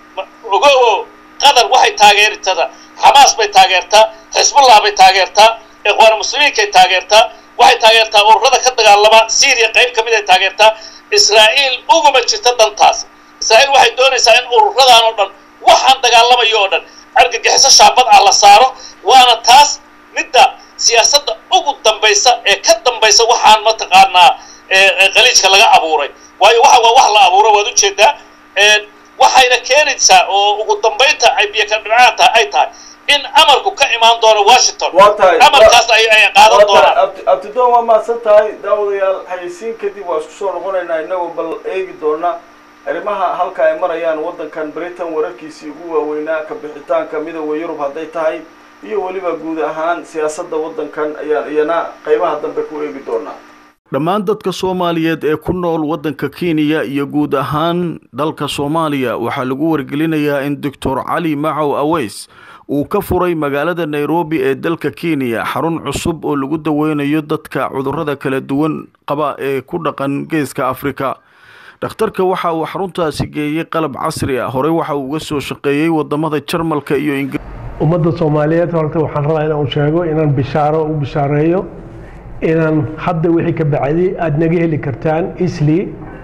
ogowo qatar waxay taageertaa xamaas bay taageertaa xisbullah bay taageertaa ikhwaan muslimiinkay taageertaa waxay taageertaa ururada ka dagaalama syria qayb ka mid ay taageertaa israa'iil uguma jirta dantaas israa'iil waxay doonaysaa in ururadan oo dhan waxaan dagaalamayo oo dhan argagixiso shaabad ah la saaro waana taas midda siyaasadda ugu dambaysa ee ka dambaysa waxaan mataqaanaa qaliijka laga abuuray waayo waxa waa wax la abuuray waad ujeedaa waxayna keenaysaa oo ugu dambaynta ay biyo ka dhibcaan tahay ay tahay in amarku ka imaan doono washington amarkaasna ay ay qaadan doonaan abtidoon waa mahadsan tahay daawadayaal xayeysiin kadib waa isku soo noqonaynaa inagoo bal eegi doona arrimaha halka ay marayaan waddankan britain wararkiisii ugu waaweynaa ka bixitaanka midowda yurub hadday tahay iyo weliba guud ahaan siyaasadda waddankan ayaan iyana qaybaha dambe ku eegi doonaa dhammaan dadka soomaaliyeed ee ku nool waddanka kenya iyo guud ahaan dalka soomaaliya waxaa lagu wargelinayaa in doctor cali macow aweys uu ka furay magaalada nairobi ee dalka kenya xarun cusub oo lagu daweynayo dadka cudurrada kala duwan qaba ee ku dhaqan geeska afrika dhakhtarka waxa uu xaruntaasi geeyey qalab casri ah horey waxa uu uga soo shaqeeyey wadamada Jarmalka iyo Ingiriiska ummadda Soomaaliyeed horta waxaan rabaa inaan sheego inaan bishaaro u bishaareeyo inaan hadda wixii ka bacdi aad naga heli kartaan Isli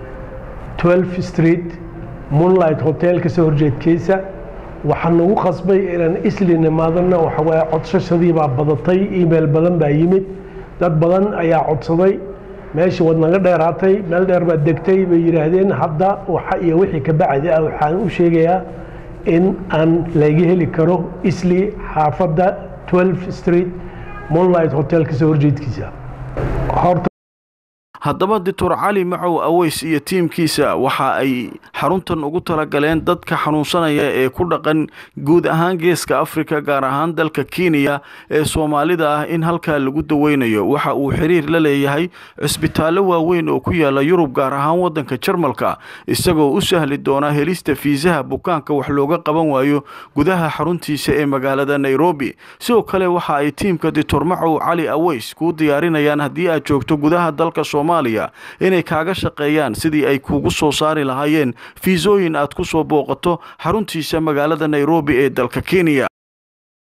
twelve Street Moonlight Hotel ka soo horjeedkiisa waxaan ugu qasbay inaan Isli nimaadana waxa way codsashadii baa badatay email badan baa yimid dad badan ayaa codsaday meeshii wad naga dheeraatay meel dheer baa degtay bay yiraahdeen hadda waxa iyo wixii ka bacdi ah waxaan u sheegayaa in aan laga heli karo Isli xaafadda twelve Street Moonlight Hotel ka soo horjeedkiisa horta haddaba doctor Cali Macow Aweys iyo tiimkiisa waxa ay xaruntan ugu talagaleen dadka xanuunsanaya ee ku dhaqan guud ahaan geeska Afrika gaar ahaan dalka Kenya ee Soomaalida ah in halka lagu daweynayo waxa uu xiriir la leeyahay isbitaallo waaweyn oo ku yaala Yurub gaar ahaan wadanka Jarmalka isagoo u sahli doona helista fiisaha bukaanka wax looga qaban waayo gudaha xaruntiisa ee magaalada Nairobi sidoo kale waxa ay tiimka doctor Macow Cali Aweys ku diyaarinayaan haddii aad joogto gudaha dalka Soomaaliya inay kaaga shaqeeyaan sidii ay kugu soo saari lahaayeen fiisooyin aad ku soo booqato xaruntiisa magaalada Nairobi ee dalka Kenya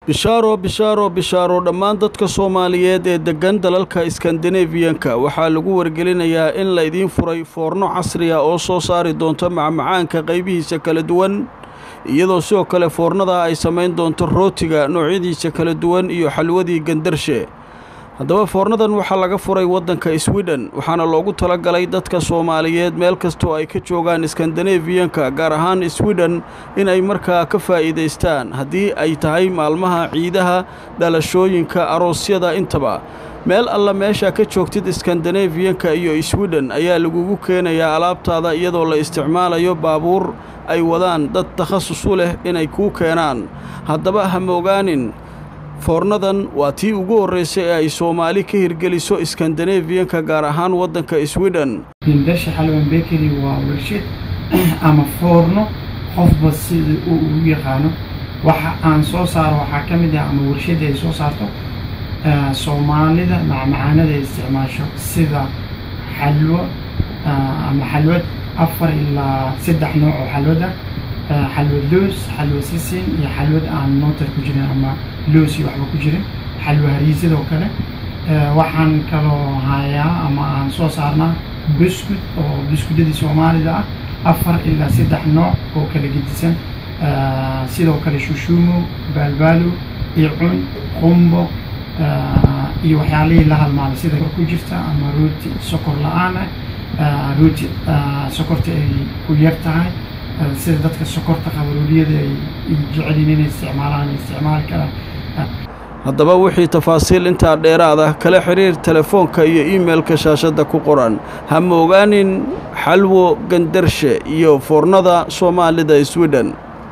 bishaaro bishaaro bishaaro dhammaan dadka Soomaaliyeed ee degan dalalka Scandinavian-ka waxaa lagu wargelinayaa in la idin furay foorno casri ah oo soo saari doonto macmacaanka qaybihiisa kala duwan iyadoo sidoo kale foornada ay sameyn doonto rootiga noocyadiisa kala duwan iyo xalwadii gandarshe haddaba foornadan waxaa laga furay waddanka Sweden waxaana loogu talagalay dadka Soomaaliyeed meel kastoo ay ka joogaan Scandinavian-ka gaar ahaan Sweden in ay markaa ka faa'iideystaan haddii ay tahay maalmaha ciidaha dhalashooyinka aroosyada intaba meel alla meesha ka joogtid Scandinavian-ka iyo Sweden ayaa lagugu keenayaa alaabtaada iyadoo la isticmaalayo baabuur ay wadaan dad takhasus u leh inay ku keenaan haddaba ha moogaanin foornadan waa tii ugu horeysay ee ay Soomaali ka hirgeliso Scandinavian-ka gaar ahaan waddanka Sweden Gandarshe Xalwan Bakery waa warshad ama foorno qofba sida uu u yaqaano waxa aan soo saaro waxa ka mid ah ama warshad ay soo saarto Soomaalida macmacaanada ay isticmaasho sida xalwo ama xalwad afar ilaa saddex nooc oo xalwada حلوة لوز حلوة سيسين يا حلوة عن نوتر كجرين أما لوز يوحبا كجرين حلوة هريزة وكذا أه وحن كلو هايا أما عن صوص عنا بسكوت أو بسكوت دي سومالي ده أفر إلا سدح نوع وكذا جديسن أه سيدا وكذا شوشومو بالبالو يعون خمبو أه يوحيالي لها المال سيدا كوجرتا أما روتي سكر لعانة أه روتي أه سكرتي كويرتاي sida dadka sokorta qabaliyada ay jeceliin inay isticmaalaan isticmaal kara haddaba wixii tafaasiil inta dheeraad ah kala xiriir telefoonka iyo emailka shaashada ku qoran ha moogaanin xalwo gandarshe iyo foornada Soomaalida Sweden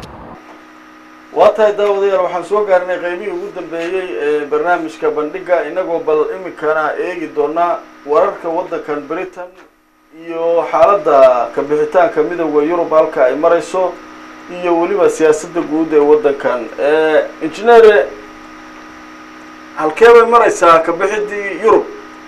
waata daawadayaal waxaan soo gaarnay qaybihii ugu dambeeyay ee barnaamijka bandhiga inagoo bal imikana eegi doona wararka waddankan Britain iyo xaaladda ka bixitaanka midowga Yurub halka ay marayso iyo waliba siyaasadda guud ee waddankan ee engineer halkee bay maraysaa ka bixidii Yurub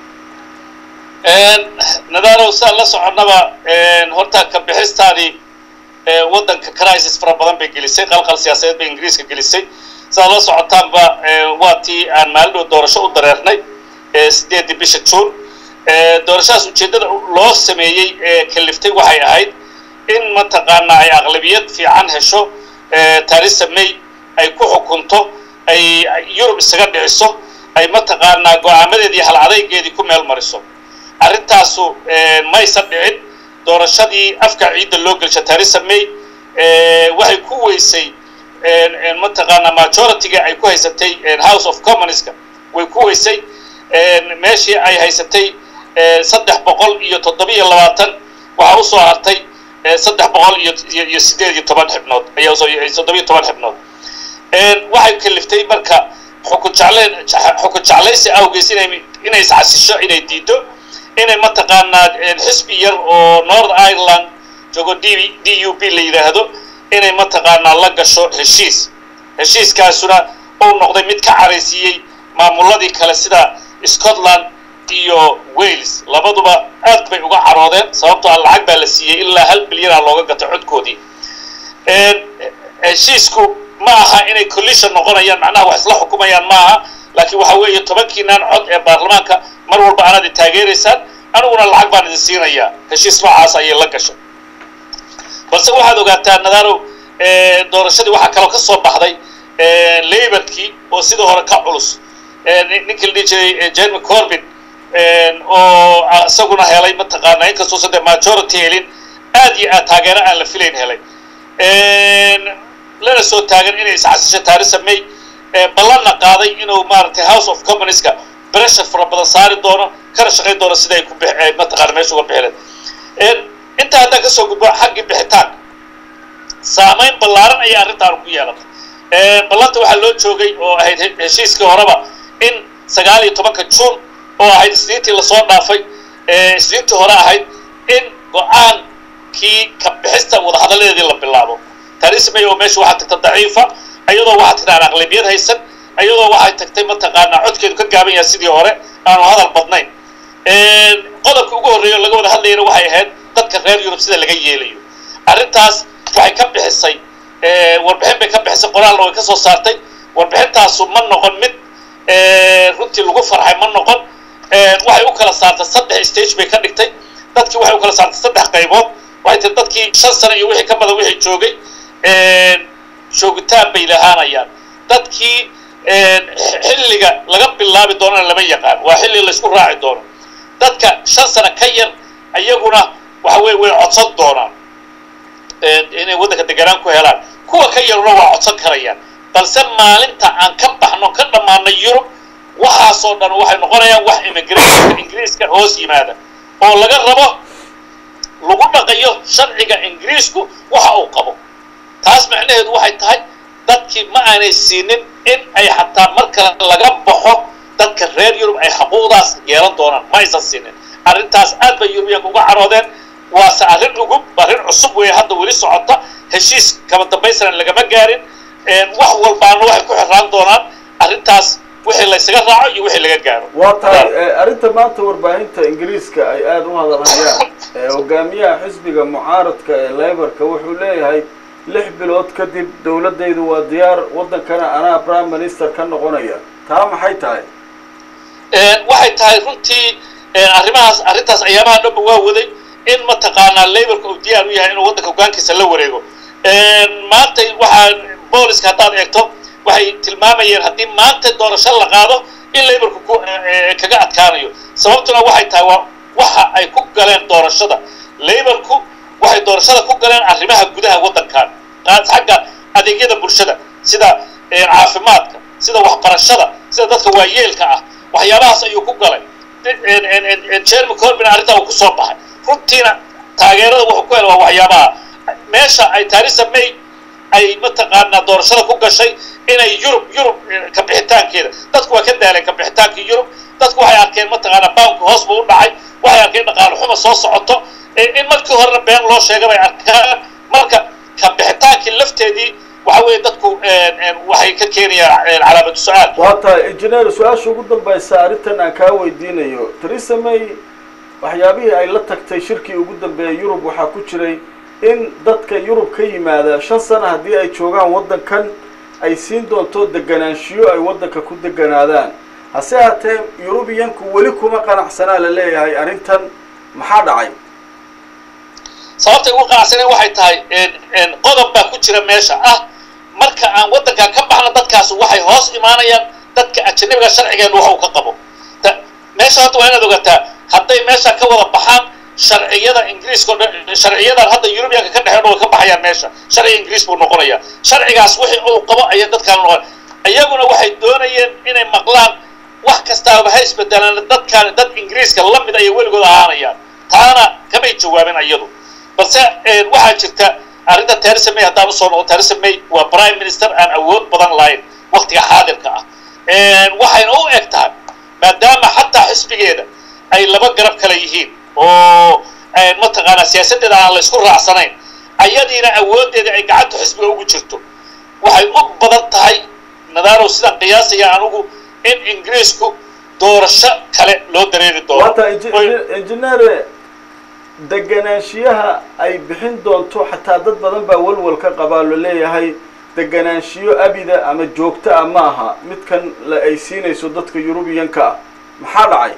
een nadaaro soo la soconaba een horta ka bixistaadi ee waddanka crisis fara badan bay gelisay qalqal siyaasadeed bay Ingiriiska gelisay soo la socotaanba waatii aan maaldo doorasho u dareernay ee sideedii bisha June doorashaas ujeedada loo sameeyay ee kaliftay waxay ahayd in mataqaana ay aqlabiyad fiican hesho ee Theresa May ay ku xukunto ay Yurub isaga dhiciso ay mataqaana go'aamadeedii hal adaygeedii ku meel mariso arintaasu ma aysan dhicin doorashadii afka ciidda loo galshay Theresa May ee waxay ku weysay ee mataqaana majority-ga ay ku haysatay House of Commons-ka way ku weysay ee meeshii ay haysatay saddex boqol iyo toddobiyo labaatan waxa uu soo hartay saddex boqol iyo siddeed iyo toban xubnood ayaa soo toddobiyo toban xubnood ee waxay kaliftay marka xukun jacleyn xukun jacleysi awgeys inay inay iscasisho inay diido inay mataqaana xisbi yar oo North Ireland jogo D U P la yiraahdo inay mataqaana la gasho heshiis heshiiskaasuna uu noqday mid ka careysiyay maamuladii kale sida Scotland iyo Wales labaduba aad bay uga caroodeen sababtoo ah lacag baa la siiyay ilaa hal bilyan looga gato codkoodii ee heshiisku ma aha inay coalition noqonayaan macnaha wax isla xukumayaan ma aha laakiin waxa weeye tobankii naan cod ee baarlamaanka mar walba aad taageeraysaan aniguna lacag baan idin siinayaa heshiis noocaas ayay la gashay balse waxaad ogaataa nadaaro ee doorashadii waxa kale ka soo baxday ee Labour-kii oo sidoo hore ka culus ee ninkii la dhigay Jeremy Corbyn oo asaguna helay mataqaana in kastoo saddex majority helin aad iyo aad taageero aan la filayn helay een lana soo taagan inay iscasisho Theresa May ee ballanna qaaday inuu maartay House of Commons-ka pressure fara badan saari doono kana shaqeyn doono sida ay ku bixi mataqaana meesha uga bixeen een inta hadda ka soo gudbo xaqi bixitaan saameyn ballaaran ay arrintan ku yeelatay ee ballanta waxa loo joogay oo ahayd heshiiskii horeba in sagaal iyo tobanka June oo ahayd isniintii la soo dhaafay ee isniintii hore ahayd in go'aankii ka bixista wada hadaladeedii la bilaabo Theresa May oo meesha waxa tagtay daciifa ayadoo waxa tiraan aqlabiyad haysan ayadoo waxay tagtay mataqaana codkeedu ka gaaban yahay sidii hore aan hadal badnayn ee qodobka ugu horeeyo laga wada hadlayna waxay ahayd dadka reer Yurub sida laga yeelayo arrintaas waxay ka bixisay ee warbixin bay ka bixisay qoraal oo ka soo saartay warbixintaasu ma noqon mid runtii lagu farxay ma noqon waxay u kala saartay saddex stage bay ka dhigtay dadkii waxay u kala saartay saddex qaybood waxay tahay dadkii shan sano iyo wixii ka badan wixii joogay joogitaan bay lahaanayaan dadkii xilliga laga bilaabi doonana lama yaqaan waa xilli la isku raaci doono dadka shan sano ka yar ayaguna waxa weeye way codsan doonaan inay waddanka deganaan ku helaan kuwa ka yaruna waa codsan karayaan balse maalinta aan ka baxno ka dhammaanay yurub waxaasoo dhan waxay noqonayaan wax immigrationka ingiriiska hoos yimaada oo laga rabo lagu dhaqayo sharciga ingiriisku waxa uu qabo taas macnaheedu waxay tahay dadkii ma aanay siinin in ay xataa mar kale laga baxo dadka reer yurub ay xuquuqdaas yeelan doonaan ma aysan siinin arrintaas aad bay yurubiyanka uga caroodeen waase arrin ugub arrin cusub weeye hadda weli socota heshiis kama dambaysanan lagama gaarin wax walbaana waxay ku xiraan doonaan arrintaas wixii laysaga raaco iyo wixii laga gaaro waa tahay arrinta maanta warbaahinta ingiriiska ay aada u hadalhayaan hogaamiyaha xisbiga mucaaradka ee laborka wuxuu leeyahay lix bilood kadib dowladaydu waa diyaar waddankana anaa prime minister ka noqonaya taa maxay tahay waxay tahay runtii arrimahaas arrintaas ayaamaha dhanba waa waday in mataqaanaa laborka uu diyaar u yahay inuu waddanka hogaankiisa la wareego maanta waxaa booliska haddaad eegto waxay tilmaamayeen haddii maanta doorasho la qaado in laborku ku kaga adkaanayo sababtuna waxay tahay waa waxa ay ku galeen doorashada laborku waxay doorashada ku galeen arrimaha gudaha waddankan xagga adeegyada bulshada sida caafimaadka sida waxbarashada sida dadka waayeelka ah waxyaabahaas ayuu ku galay jeremy corbyn arrintaa uu ku soo baxay runtiina taageerada wuxuu ku helay waa waxyaabaha meesha ay theresa may ay mataqaanaa doorashada ku gashay inay yurub yurub ka bixitaankeeda dadku waa ka daaleen ka bixitaankii yurub dadku waxay arkeen mataqaanaa baanku hoos buu u dhacay waxay arkeen dhaqaale xuma soo socoto in markii horena been loo sheegay bay arkaan marka ka bixitaankii lafteedii waxa weeye dadku waxay ka keenayaan calaamad su-aal waa tahay engineer su-aasha ugu dambaysa arrintan aan kaa weydiinayo theresa may waxyaabihii ay la tagtay shirkii ugu dambeeyay yurub waxaa ku jiray in dadka yurub ka yimaada shan sano haddii ay joogaan waddankan ay siin doonto deganaanshiyo ay waddanka ku deganaadaan hase haatee yurubiyanku weli kuma qanacsanaa la leeyahay arrintan maxaa dhacay sababtay ugu qanacsaneen waxay tahay qodob baa ku jira meesha ah marka aan waddanka ka baxno dadkaas waxay hoos imaanayaan dadka ajnabiga sharcigeenu waxa uu ka qabo meesha hadda waa inaad ogaataa hadday meesha ka wada baxaan sharciyada ingiriiska sharciyadan hadda yurubiyanka ka dhexeedha way ka baxayaan meesha sharciga ingiriis buu noqonayaa sharcigaas wixii uu qabo ayaa dadkaan noqon iyaguna waxay doonayeen inay maqlaan wax kastaaba ha isbedelaan dadkaan dad ingiriiska la mid ayay weligood ahaanayaan taana kamay jawaabin iyadu balse waxaa jirta arrinta theresa may haddaan usoo noqo theresa may waa prime minister aan awood badan lahayn waqtiga xaadirka ah waxayna u eg tahay maadaama xataa xisbigeeda ay laba garab kale yihiin oo mataqaanaa siyaasaddeeda aan la isku raacsanayn ayadiina awooddeeda ay gacanta xisbiga ugu jirto waxay u badan tahay nadaalow sidaan qiyaasaya anugu in ingiriisku doorasho kale loo dareeri doono wata engineer deganaanshiyaha ay bixin doonto xataa dad badan baa walwal ka qabaa lo leeyahay deganaanshiyo abida ama joogto ah ma aha midkan la ay siinayso dadka yurubiyanka ah maxaa dhacay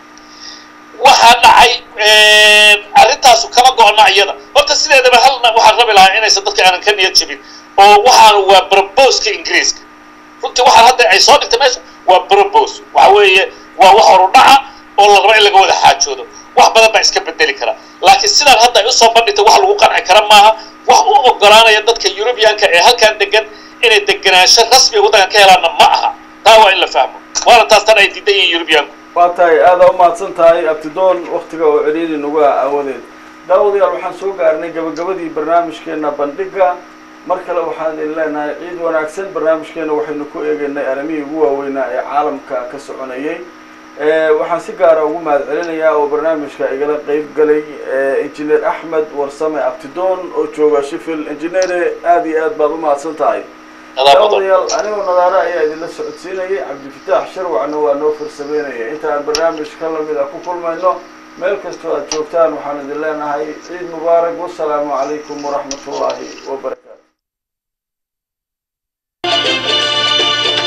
waxaa dhacay arrintaasu kama go-na iyada horta sideedaba halna waxaan rabi lahaa inaysan dadka aanan ka niyad jebin oo waxaanu waa broboska ingiriiska runtii waxaan hadda ay soo dhigtay meesha waa brobos waxa weeye waa wax horu dhaca oo la rabo in laga wada xaajoodo wax badan baa iska bedeli kara laakiin sidaan hadda ay usoo bandhigtay wax lagu qanci kara maaha wax u ogolaanaya dadka yurubiyanka ee halkaan degan inay deganaansho rasmiga waddankan ka helaanna ma aha taa waa in la fahmo waana taas tan ay diidan yihiin yurubiyanku waa tahay aada u mahadsan tahay abtidoon waktiga oo celiili nagu ah aawadeed daawadayaal waxaan soo gaarnay gabagabadii barnaamijkeena bandhiga mar kale waxaan idin leenahay ciid wanaagsan barnaamijkeena waxaynu ku eegaynay arrimihii ugu waaweynaa ee caalamka ka soconayay waxaan si gaara ugu mahad celinayaa oo barnaamijka igala qeyb galay engineer axmed warsame abtidoon oo jooga sheffield engineer aada iyo aad baad u mahadsan tahay daawadayaal anigoo nadaara ayaa idinla socodsiinayay cabdifitaax sharwacna waa noo farsameynaya inta aan barnaamij ka lamid ah ku kulmayno meel kastoo aad joogtaan waxaan idin leenahay ciid mubaarak wasalaamu calaykum waraxmat ullaahi wabarakaatu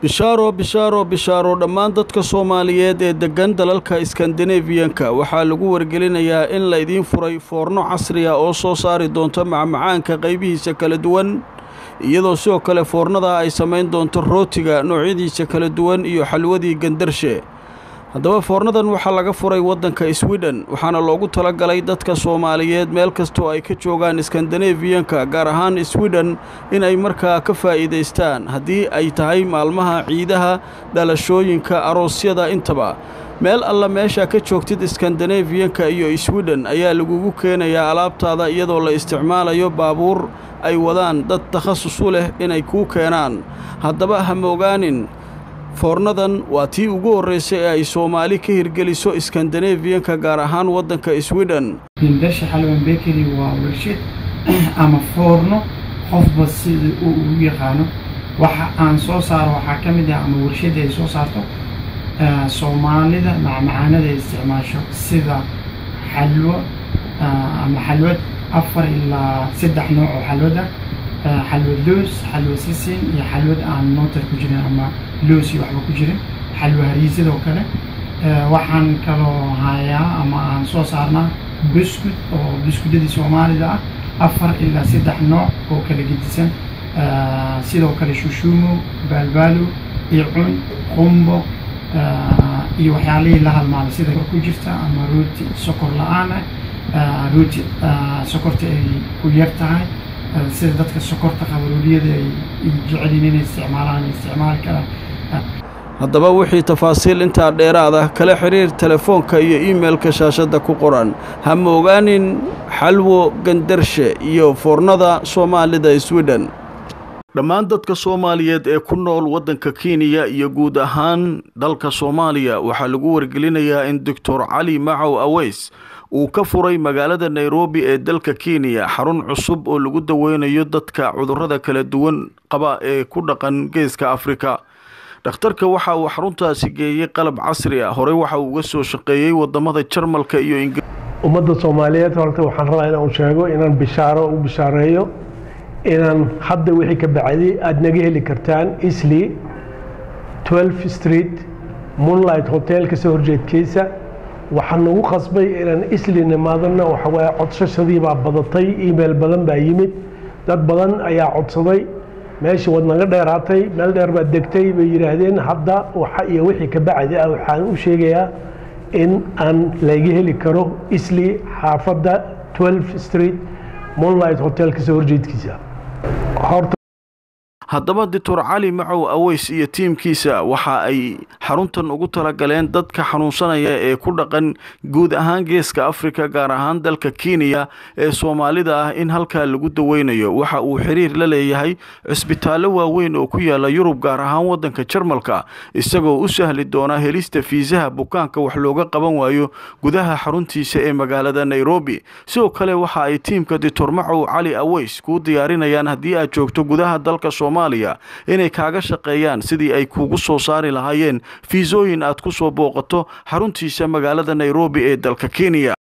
bishaaro bishaaro bishaaro dhammaan dadka Soomaaliyeed ee degan dalalka Scandinavian-ka waxaa lagu wargelinayaa in la idiin furay foorno casri ah oo soo saari doonto macmacaanka qaybihiisa kala duwan iyadoo sidoo kale foornada ay sameyn doonto rootiga noocyadiisa kala duwan iyo xalwadii gandarshe haddaba foornadan waxaa laga furay waddanka Sweden waxaana loogu talagalay dadka Soomaaliyeed meel kastoo ay ka joogaan Scandinavian-ka gaar ahaan Sweden in ay markaa ka faa'iideystaan haddii ay tahay maalmaha ciidaha dhalashooyinka aroosyada intaba meel alla meesha ka joogtid Scandinavian-ka iyo Sweden ayaa lagugu keenayaa alaabtaada iyadoo la isticmaalayo baabuur ay wadaan dad takhasus u leh inay ku keenaan haddaba ha moogaanin foornadan waa tii ugu horeysay ee ay Soomaali ka hirgeliso Scandinavian-ka gaar ahaan waddanka Sweden Gandarshe Halwan Bakery waa warshad ama foorno qofba sida uu u yaqaano waxa aan soo saaro waxa ka mid ah ama warshad ay soo saarto Soomaalida macmacaanada ay isticmaasho sida xalwo ama xalwad afar ilaa saddex nooc oo xalwada xalwad loos xalwad sisin iyo xalwad aan nootar ku jirin ama loos iyo waxba ku jirin xalwa hariisad oo kale waxaan kaloo hayaa ama aan soo saarnaa biscuit oo biscuitadii Soomaalida ah afar ilaa saddex nooc oo kala gedisan sidoo kale shushumo balbalo iyo cun qumbo iyo waxyaalihii la halmaado sida ku jirta ama rooti sokor la'aan ah rooti sokorta ay ku yar tahay sida dadka sokorta qabooliyada ay jecel inay isticmaalaan isticmaal kara haddaba wixii tafaasiil inta dheeraad ah kala xiriir telefoonka iyo emailka shaashada ku qoran ha moogaanin xalwo gandarshe iyo foornada Soomaalida Sweden dhammaan dadka Soomaaliyeed ee ku nool waddanka Kenya iyo guud ahaan dalka Soomaaliya waxaa lagu wargelinayaa in Doctor Cali Macow Aweys uu ka furay magaalada Nairobi ee dalka Kenya xarun cusub oo lagu daweynayo dadka cudurrada kala duwan qaba ee ku dhaqan geeska Afrika dhakhtarka waxa uu xaruntaasi geeyay qalab casri ah hore waxa uu uga soo shaqeeyay wadamada Jarmalka iyo Ingiriiska ummadda Soomaaliyeed horta waxaan rabaa inaan sheego inaan bishaaro u bishaareeyo inaan hadda wixii ka bacdi aad naga heli kartaan Isli twelve Street Moonlight Hotel ka soo horjeedkiisa waxaan ugu qasbay inaan Isli nimaadana waxa way codsashadii baa badatay email badan baa yimid dad badan ayaa codsaday meeshii wad naga dheeraatay meel dheer baa degtay bay yiraahdeen hadda waxa iyo wixii ka bacdi ah waxaan u sheegayaa in aan laga heli karo Isli xaafadda twelve Street Moonlight Hotel ka soo horjeedkiisa haddaba Doctor Cali Macow Aweys iyo tiimkiisa waxa ay xaruntan ugu talagaleen dadka xanuunsanaya ee ku dhaqan guud ahaan geeska Afrika gaar ahaan dalka Kenya ee Soomaalida ah in halka lagu daweynayo waxa uu xiriir la leeyahay cisbitaallo waaweyn oo ku yaala Yurub gaar ahaan waddanka Jarmalka isagoo u sahli doona helista fiisaha bukaanka wax looga qaban waayo gudaha xaruntiisa ee magaalada Nairobi sidoo kale waxa ay tiimka Doctor Macow Cali Aweys ku diyaarinayaan haddii aad joogto gudaha dalka Soomaaliya inay kaaga shaqeeyaan sidii ay kugu soo saari lahaayeen fiisooyin aad ku soo booqato xaruntiisa magaalada Nairobi ee dalka Kenya